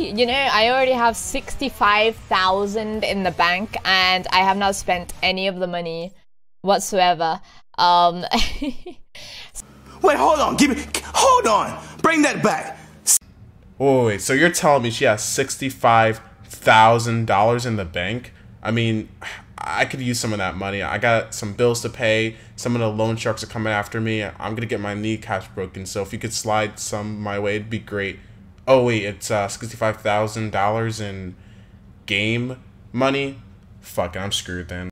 you know, I already have 65,000 in the bank, and I have not spent any of the money whatsoever. Wait, hold on. Hold on. Bring that back. Oh, wait, so you're telling me she has $65,000 in the bank? I mean, I could use some of that money. I got some bills to pay. Some of the loan sharks are coming after me. I'm gonna get my kneecaps broken. So if you could slide some my way, it'd be great. Oh wait, it's $65,000 in game money. Fuck it, I'm screwed then.